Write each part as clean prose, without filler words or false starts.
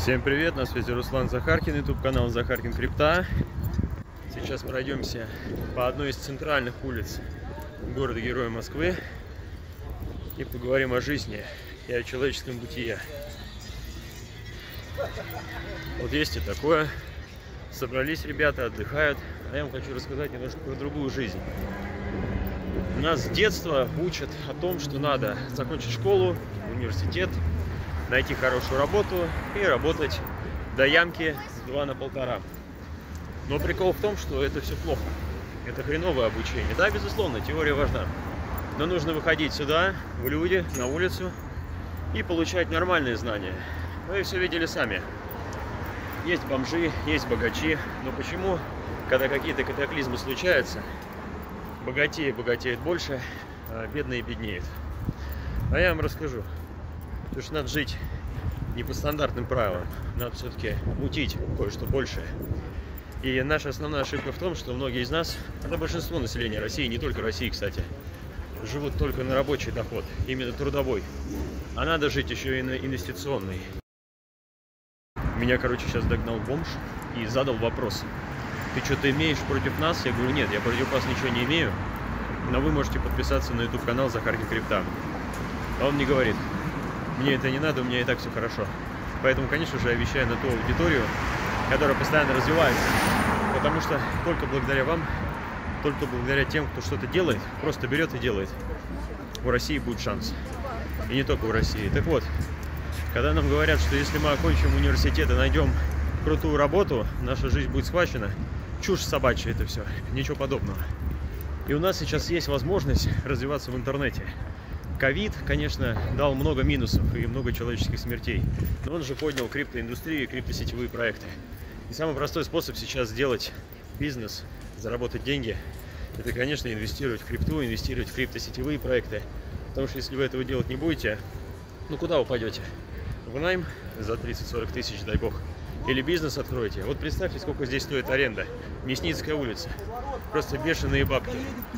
Всем привет, на связи Руслан Захаркин, YouTube канал Захаркин Крипта. Сейчас пройдемся по одной из центральных улиц города-героя Москвы и поговорим о жизни и о человеческом бытие. Вот есть и такое. Собрались ребята, отдыхают, а я вам хочу рассказать немножко про другую жизнь. Нас с детства учат о том, что надо закончить школу, университет, найти хорошую работу и работать до ямки с 2 на 1,5. Но прикол в том, что это все плохо. Это хреновое обучение. Да, безусловно, теория важна. Но нужно выходить сюда, в люди, на улицу и получать нормальные знания. Вы все видели сами. Есть бомжи, есть богачи. Но почему, когда какие-то катаклизмы случаются, богатеи богатеют больше, а бедные беднеют? А я вам расскажу. Потому что надо жить не по стандартным правилам. Надо все-таки мутить кое-что большее. И наша основная ошибка в том, что многие из нас, это большинство населения России, не только России, кстати, живут только на рабочий доход, именно трудовой. А надо жить еще и на инвестиционный. Меня, короче, сейчас догнал бомж и задал вопрос. Ты что-то имеешь против нас? Я говорю, нет, я против вас ничего не имею, но вы можете подписаться на YouTube канал Захаркин Крипта. А он мне говорит, мне это не надо, у меня и так все хорошо. Поэтому, конечно же, я вещаю на ту аудиторию, которая постоянно развивается. Потому что только благодаря вам, только благодаря тем, кто что-то делает, просто берет и делает, у России будет шанс. И не только у России. Так вот, когда нам говорят, что если мы окончим университет и найдем крутую работу, наша жизнь будет схвачена, чушь собачья это все, ничего подобного. И у нас сейчас есть возможность развиваться в интернете. Ковид, конечно, дал много минусов и много человеческих смертей, но он же поднял криптоиндустрию и криптосетевые проекты. И самый простой способ сейчас сделать бизнес, заработать деньги, это, конечно, инвестировать в крипту, инвестировать в криптосетевые проекты. Потому что если вы этого делать не будете, ну куда вы пойдете? В найм за 30-40 тысяч, дай бог. Или бизнес откроете. Вот представьте, сколько здесь стоит аренда. Мясницкая улица. Просто бешеные бабки.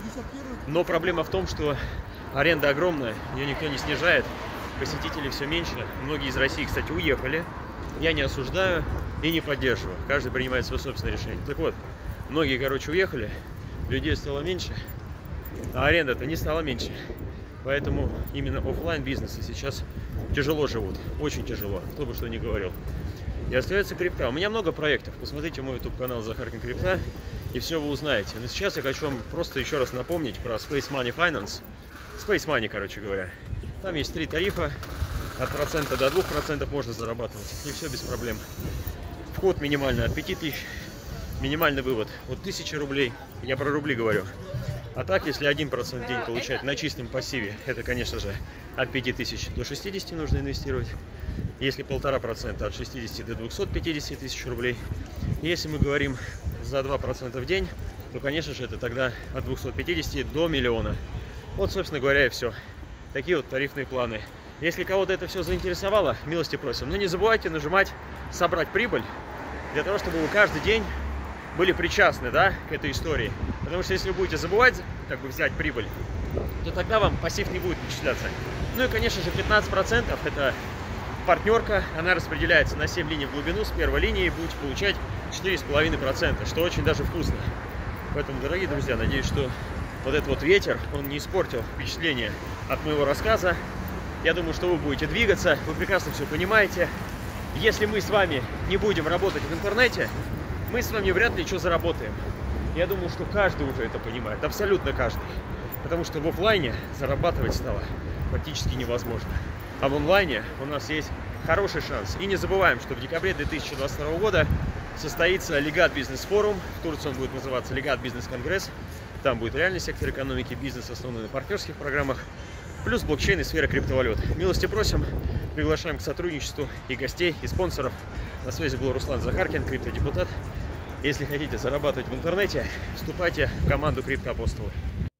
Но проблема в том, что аренда огромная, ее никто не снижает, посетителей все меньше. Многие из России, кстати, уехали. Я не осуждаю и не поддерживаю. Каждый принимает свое собственное решение. Так вот, многие, короче, уехали, людей стало меньше, а аренда-то не стала меньше. Поэтому именно офлайн бизнесы сейчас тяжело живут, очень тяжело, кто бы что ни говорил. И остается крипта. У меня много проектов. Посмотрите мой YouTube канал Захаркин Крипта, и все вы узнаете. Но сейчас я хочу вам просто еще раз напомнить про Space Money Finance. Space Money, короче говоря. Там есть 3 тарифа. От процента до 2% можно зарабатывать. И все без проблем. Вход минимальный от 5000. Минимальный вывод от 1000 рублей. Я про рубли говорю. А так, если 1% в день получать на чистом пассиве, это, конечно же, от 5000 до 60 нужно инвестировать. Если 1,5% от 60 до 250 тысяч рублей. Если мы говорим за 2% в день, то, конечно же, это тогда от 250 до 1 000 000. Вот, собственно говоря, и все. Такие вот тарифные планы. Если кого-то это все заинтересовало, милости просим. Но не забывайте нажимать «Собрать прибыль», для того, чтобы вы каждый день были причастны, да, к этой истории. Потому что если вы будете забывать, как бы, взять прибыль, то тогда вам пассив не будет начисляться. Ну и, конечно же, 15% это партнерка. Она распределяется на 7 линий в глубину. С первой линии будете получать 4,5%, что очень даже вкусно. Поэтому, дорогие друзья, надеюсь, что вот этот вот ветер, он не испортил впечатление от моего рассказа. Я думаю, что вы будете двигаться, вы прекрасно все понимаете. Если мы с вами не будем работать в интернете, мы с вами вряд ли что заработаем. Я думаю, что каждый уже это понимает, абсолютно каждый. Потому что в офлайне зарабатывать стало практически невозможно. А в онлайне у нас есть хороший шанс. И не забываем, что в декабре 2022 года состоится Legat Business Forum. В Турции он будет называться Legat Business Конгресс. Там будет реальный сектор экономики, бизнес, основанный на партнерских программах, плюс блокчейн и сфера криптовалют. Милости просим, приглашаем к сотрудничеству и гостей, и спонсоров. На связи был Руслан Захаркин, криптодепутат. Если хотите зарабатывать в интернете, вступайте в команду Криптоапостолы.